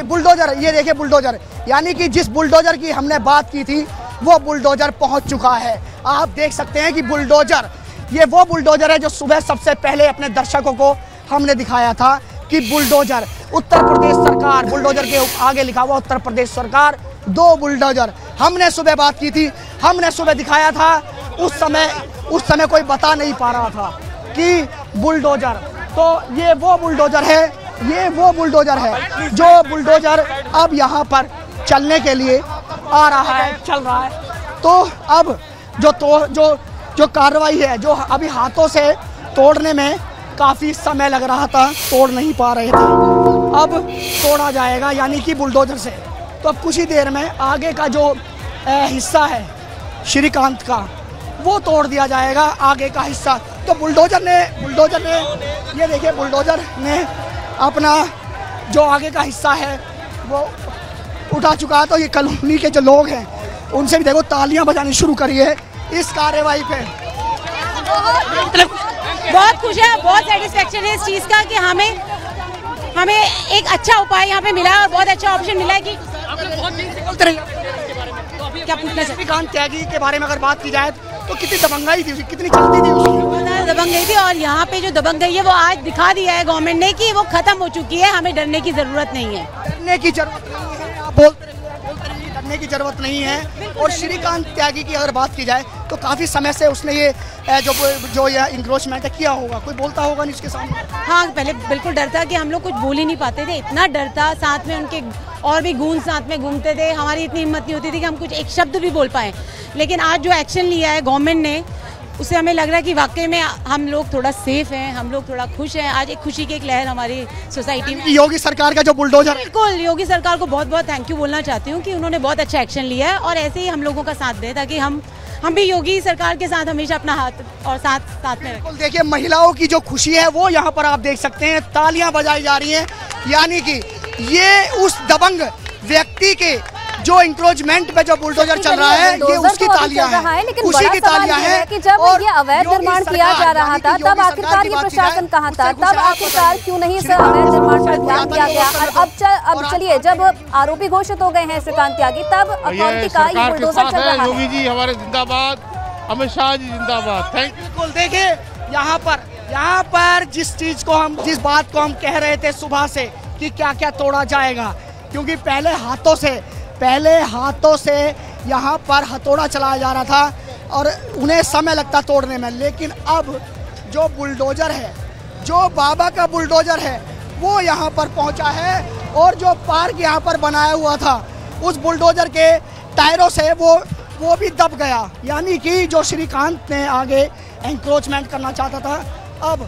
Bulldozer, ये देखिए bulldozer, यानी कि जिस बुलडोजर की हमने बात की थी वो बुलडोजर पहुंच चुका है। आप देख सकते हैं कि बुलडोजर, ये वो बुलडोजर है जो सुबह सबसे पहले अपने दर्शकों को हमने दिखाया था कि बुलडोजर, उत्तर प्रदेश सरकार, बुलडोजर के आगे लिखा हुआ उत्तर प्रदेश सरकार, 2 बुलडोजर हमने सुबह बात की थी, हमने सुबह दिखाया था। उस समय कोई बता नहीं पा रहा था कि बुलडोजर, तो ये वो बुलडोजर है, ये वो बुलडोजर है जो बुलडोजर अब यहाँ पर चलने के लिए आ रहा है, चल रहा है। तो अब जो कार्रवाई है, जो अभी हाथों से तोड़ने में काफ़ी समय लग रहा था, तोड़ नहीं पा रहे थे, अब तोड़ा जाएगा यानी कि बुलडोजर से। तो अब कुछ ही देर में आगे का जो हिस्सा है श्रीकांत का, वो तोड़ दिया जाएगा, आगे का हिस्सा। तो बुलडोजर ने ये देखिए, बुलडोजर ने अपना जो आगे का हिस्सा है वो उठा चुका है। तो ये कॉलोनी के जो लोग हैं उनसे भी देखो तालियां बजानी शुरू करी है इस कार्रवाई पे। बहुत खुश है, बहुत सेटिस्फेक्शन है इस चीज़ का कि हमें एक अच्छा उपाय यहाँ पे मिला और बहुत अच्छा ऑप्शन मिला है कि क्या पूछना चाहिए। श्रीकांत त्यागी के बारे में अगर बात की जाए तो कितनी दबंगाई थी, कितनी चलती थी उसकी, दबंग गई थी। और यहाँ पे जो दबंग गई है वो आज दिखा दिया है गवर्नमेंट ने कि वो खत्म हो चुकी है, हमें डरने की जरूरत नहीं है। डरने की जरूरत नहीं है, आप बोलते रहिए, डरने की जरूरत नहीं है। और श्रीकांत त्यागी की अगर बात की जाए तो काफ़ी समय से उसने ये जो ये इंक्रोचमेंट किया होगा, कोई बोलता होगा नहीं उसके सामने। हाँ, पहले बिल्कुल डर था कि हम लोग कुछ बोल ही नहीं पाते थे, इतना डर था। साथ में उनके और भी गूंज साथ में घूमते थे, हमारी इतनी हिम्मत नहीं होती थी कि हम कुछ एक शब्द भी बोल पाएँ। लेकिन आज जो एक्शन लिया है गवर्नमेंट ने, उससे हमें लग रहा है कि वाकई में हम लोग थोड़ा सेफ हैं, हम लोग थोड़ा खुश हैं। आज एक खुशी की एक लहर हमारी सोसाइटी में। योगी सरकार का जो बुलडोजर, बिल्कुल योगी सरकार को बहुत बहुत थैंक यू बोलना चाहती हूँ कि उन्होंने बहुत अच्छा एक्शन लिया है और ऐसे ही हम लोगों का साथ दें ताकि हम भी योगी सरकार के साथ हमेशा अपना हाथ और साथ में रखें। देखिए महिलाओं की जो खुशी है वो यहाँ पर आप देख सकते हैं, तालियां बजाई जा रही हैं, यानी कि ये उस दबंग व्यक्ति के जो इंक्रोचमेंट पे जो बुलडोजर चल रहा है, ये उसकी तालियां हैं, लेकिन उसी की तालियां हैं कि जब ये अवैध निर्माण किया जा रहा था तब आखिरकार ये प्रशासन कहाँ था, तब आखिरकार क्यों नहीं इस अवैध निर्माण पर ध्यान दिया गया। और अब चलिए, जब आरोपी घोषित हो गए हैं श्रीकांत त्यागी, तब अथॉरिटी का ये बुलडोजर चल रहा है। योगी जी हमारे जिंदाबाद, अमित शाह जी जिंदाबाद। Thank you. बिल्कुल, देखिए यहाँ पर जिस बात को हम कह रहे थे सुबह से कि क्या क्या तोड़ा जाएगा, क्योंकि पहले हाथों से यहाँ पर हथौड़ा चलाया जा रहा था और उन्हें समय लगता तोड़ने में, लेकिन अब जो बुलडोजर है, जो बाबा का बुलडोजर है, वो यहाँ पर पहुँचा है और जो पार्क यहाँ पर बनाया हुआ था उस बुलडोजर के टायरों से वो भी दब गया, यानी कि जो श्रीकांत ने आगे एंक्रोचमेंट करना चाहता था अब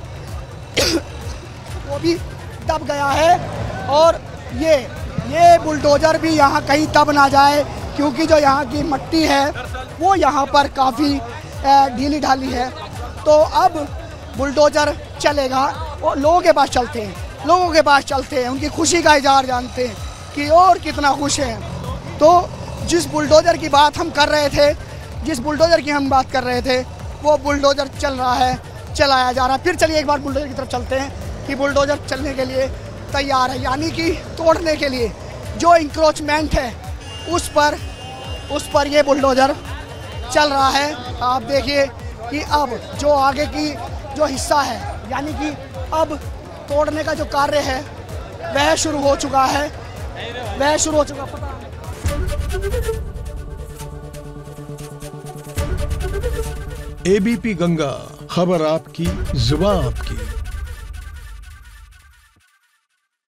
वो भी दब गया है। और ये बुलडोजर भी यहाँ कहीं दब ना जाए, क्योंकि जो यहाँ की मिट्टी है वो यहाँ पर काफ़ी ढीली ढाली है। तो अब बुलडोजर चलेगा और लोगों के पास चलते हैं, उनकी खुशी का इजहार जानते हैं कि और कितना खुश हैं। तो जिस बुलडोजर की बात हम कर रहे थे, वो बुलडोजर चल रहा है, चलाया जा रहा है। फिर चलिए एक बार बुलडोजर की तरफ चलते हैं कि बुलडोजर चलने के लिए तैयार है, यानी कि तोड़ने के लिए जो इंक्रोचमेंट है उस पर ये बुलडोजर चल रहा है। आप देखिए कि अब जो आगे की जो हिस्सा है, यानी कि अब तोड़ने का जो कार्य है वह शुरू हो चुका है, एबीपी गंगा, खबर आपकी, जुबान आपकी।